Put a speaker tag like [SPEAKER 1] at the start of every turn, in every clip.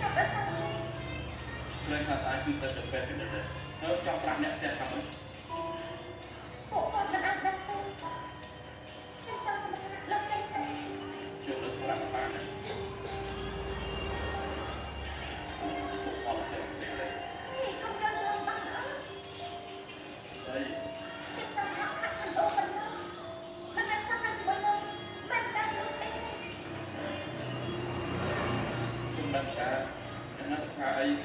[SPEAKER 1] lên khảo sát cứ sẽ được phép được nó cho các nhận tiền cảm ơn bộ phận đã ăn đất thôi xin chào các bạn lớp đây sẽ chưa được các bạn này họ sẽ đây không cho cho bạn nữa đây xin chào các bạn thành ô phần đó mình đang tham gia chơi luôn mình đang lúc đây chúng ta cả nó khai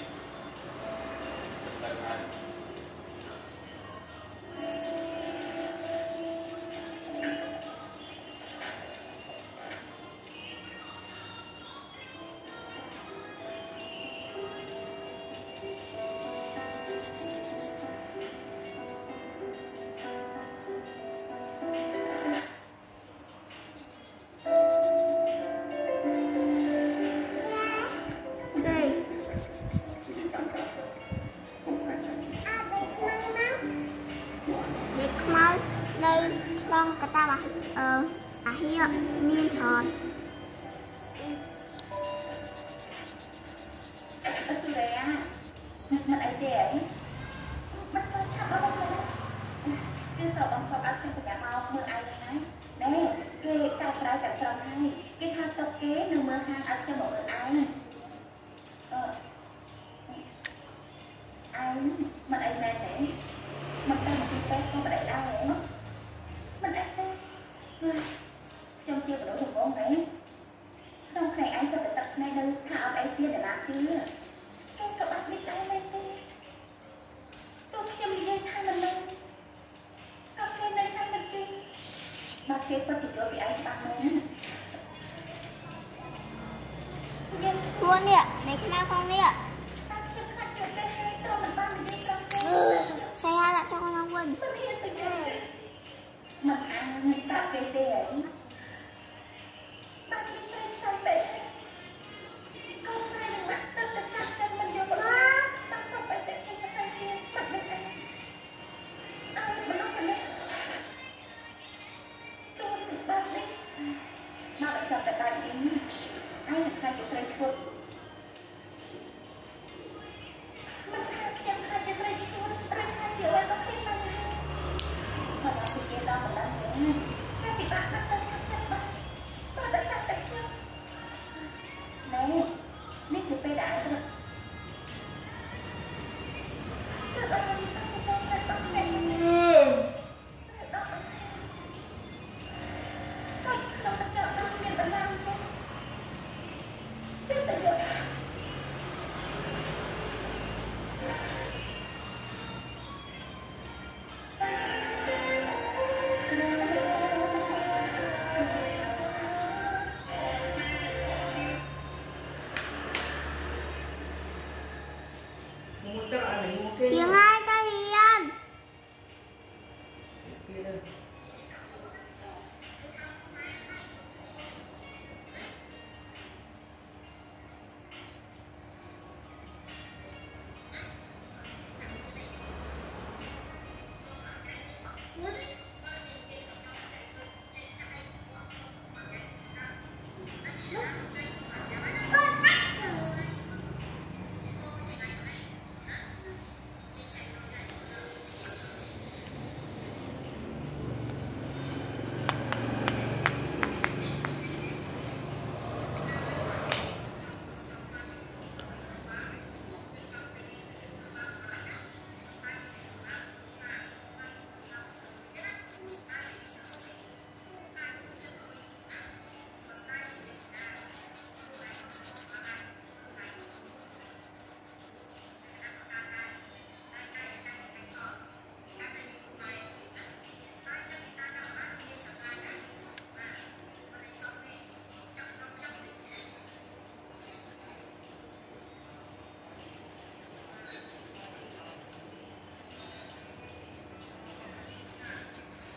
[SPEAKER 2] con kata bah ahia miên tròn
[SPEAKER 1] Australiaมันไอเดียมันก็ชัดแล้วนะคือสอบบางคนเอาเชิญไปแกมาเมื่อไอเลยนะเนี่ยเกย์กายปลายกับสองให้เกย์ทาตกเกย์หนึ่งเมื่อห้างเอาเชิญบอกเมื่อไอไอมันไอแน่ไหนมันตั้งที่เป๊ะก็ไม่ได้ได้เลยมันไอเป๊ะtrong chia của đối thủ bóng đấy trong này anh sẽ phải tập ngay đây thả cái kia để làm chứ cái cậu bắt biết tay lên đi tôi khiêm dây thay mình lên cậu kia đây thay mình chi mà kia có chỉ cho bị anh bắt lên
[SPEAKER 2] luôn nè này cái con nè xe hai là cho con ăn quên
[SPEAKER 1] mình ăn tạo cây tê ấy bạn đi lên sao vậy con sai đừng bắt tức là sao chân mình vô bật ta sao phải để cho nó thay kia bật lên anh mình nói phải lên tôi tự bật đi mà bạn chọn tại bài đi ai là khai cái xoay chuột mình khai cái chân khai cái xoay chuột rồi khai kiểu ấy có khi mà mà làm thì kia đó mà làm thế này khai bị bạn bắt tay tôi đã xác định chưa này đi từ cây đại rồi
[SPEAKER 2] tiếng ai ta hiền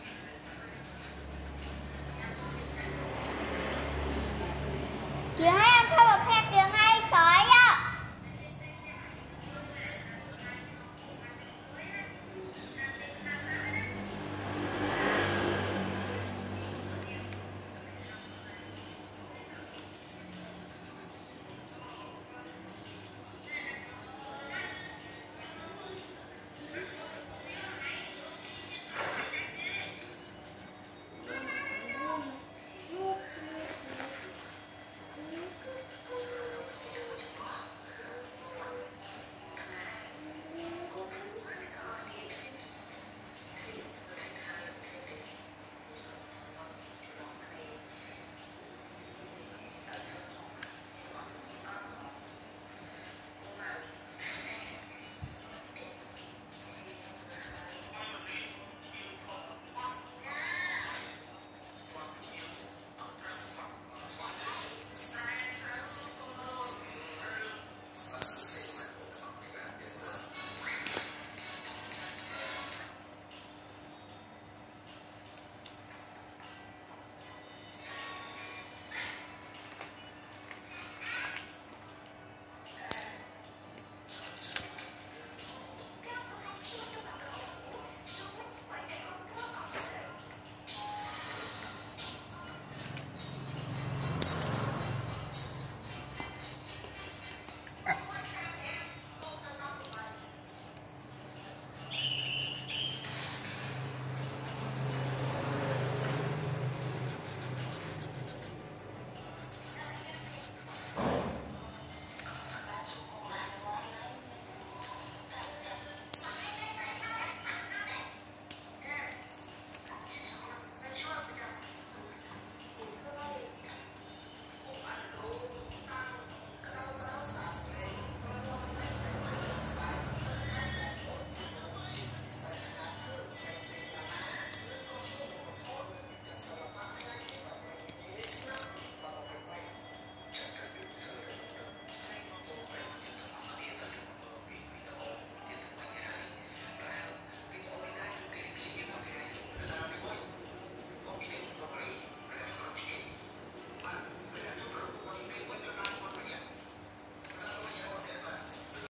[SPEAKER 2] tiếng